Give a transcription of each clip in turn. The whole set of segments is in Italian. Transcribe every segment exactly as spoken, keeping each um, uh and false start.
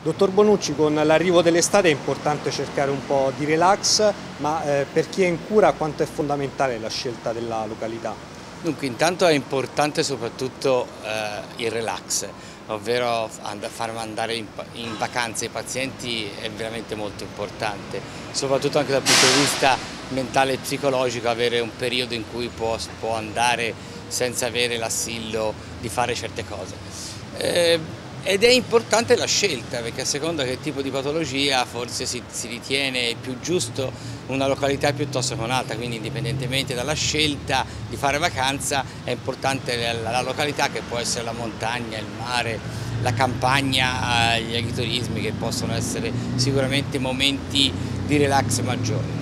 Dottor Bonucci, con l'arrivo dell'estate è importante cercare un po' di relax, ma eh, per chi è in cura quanto è fondamentale la scelta della località? Dunque, intanto è importante soprattutto eh, il relax, ovvero and far andare in, in vacanza i pazienti è veramente molto importante, soprattutto anche dal punto di vista mentale e psicologico, avere un periodo in cui può, può andare senza avere l'assillo di fare certe cose. Eh, Ed è importante la scelta, perché a seconda che tipo di patologia forse si, si ritiene più giusto una località piuttosto che un'altra, quindi indipendentemente dalla scelta di fare vacanza è importante la, la località, che può essere la montagna, il mare, la campagna, gli agriturismi, che possono essere sicuramente momenti di relax maggiori.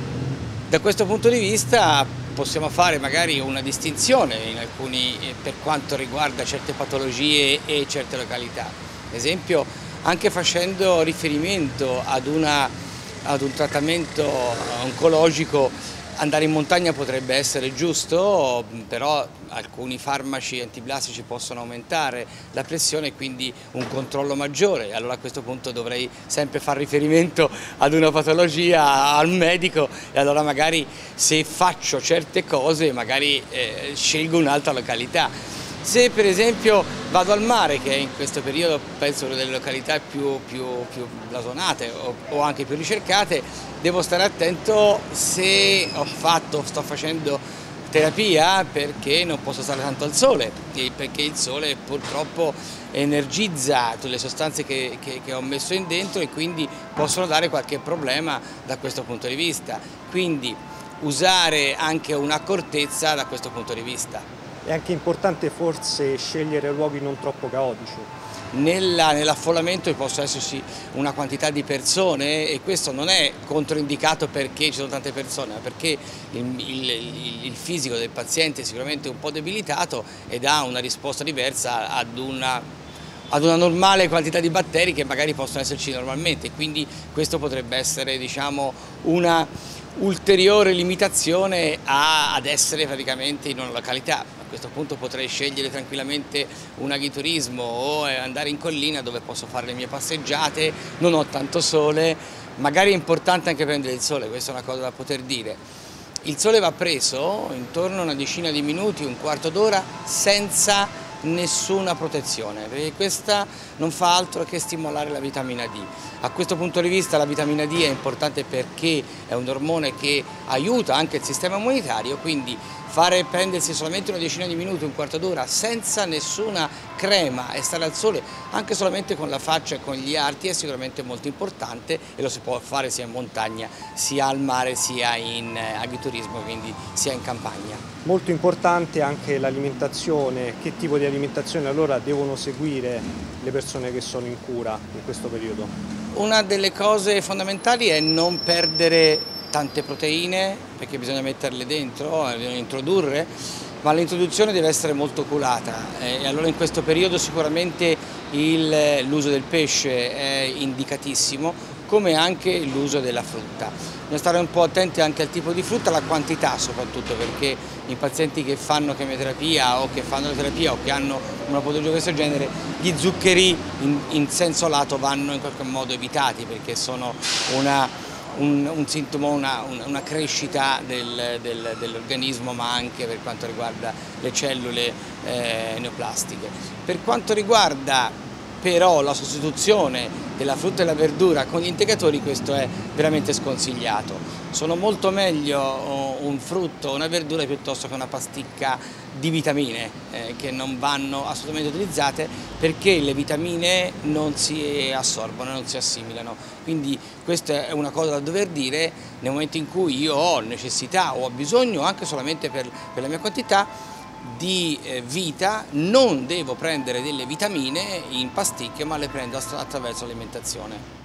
Da questo punto di vista possiamo fare magari una distinzione in alcuni, per quanto riguarda certe patologie e certe località. Ad esempio, anche facendo riferimento ad, una, ad un trattamento oncologico, andare in montagna potrebbe essere giusto, però alcuni farmaci antiblastici possono aumentare la pressione e quindi un controllo maggiore. Allora a questo punto dovrei sempre fare riferimento ad una patologia, al medico, e allora magari se faccio certe cose magari eh, scelgo un'altra località. Se per esempio vado al mare, che in questo periodo penso una delle località più, più, più blasonate o, o anche più ricercate, devo stare attento se ho fatto, sto facendo terapia, perché non posso stare tanto al sole, perché il sole purtroppo energizza tutte le sostanze che, che, che ho messo in dentro e quindi possono dare qualche problema da questo punto di vista. Quindi usare anche un'accortezza da questo punto di vista. È anche importante forse scegliere luoghi non troppo caotici. Nell'affollamento possono esserci una quantità di persone e questo non è controindicato perché ci sono tante persone, ma perché il, il, il fisico del paziente è sicuramente un po' debilitato ed ha una risposta diversa ad una, ad una normale quantità di batteri che magari possono esserci normalmente, quindi questo potrebbe essere, diciamo, una ulteriore limitazione a, ad essere praticamente in una località. A questo punto potrei scegliere tranquillamente un agriturismo o andare in collina dove posso fare le mie passeggiate, non ho tanto sole, magari è importante anche prendere il sole, questa è una cosa da poter dire. Il sole va preso intorno a una decina di minuti, un quarto d'ora, senza nessuna protezione, perché questa non fa altro che stimolare la vitamina D. A questo punto di vista la vitamina D è importante perché è un ormone che aiuta anche il sistema immunitario, quindi fare prendersi solamente una decina di minuti, un quarto d'ora senza nessuna crema e stare al sole anche solamente con la faccia e con gli arti è sicuramente molto importante e lo si può fare sia in montagna, sia al mare, sia in agriturismo, quindi sia in campagna. Molto importante anche l'alimentazione. Che tipo di alimentazione allora devono seguire le persone che sono in cura in questo periodo? Una delle cose fondamentali è non perdere tante proteine, perché bisogna metterle dentro, bisogna introdurre, ma l'introduzione deve essere molto oculata e allora in questo periodo sicuramente l'uso del pesce è indicatissimo, come anche l'uso della frutta. Bisogna stare un po' attenti anche al tipo di frutta, alla quantità soprattutto, perché i pazienti che fanno chemioterapia o che fanno la terapia o che hanno una patologia di questo genere, gli zuccheri in, in senso lato vanno in qualche modo evitati, perché sono una Un, un sintomo, una, una crescita del, del, dell'organismo, ma anche per quanto riguarda le cellule eh, neoplastiche. Per quanto riguarda però la sostituzione della frutta e della verdura con gli integratori, questo è veramente sconsigliato. Sono molto meglio un frutto o una verdura piuttosto che una pasticca di vitamine eh, che non vanno assolutamente utilizzate, perché le vitamine non si assorbono, non si assimilano. Quindi questa è una cosa da dover dire nel momento in cui io ho necessità o ho bisogno, anche solamente per, per la mia quantità di eh, vita, non devo prendere delle vitamine in pasticche, ma le prendo attraverso l'alimentazione.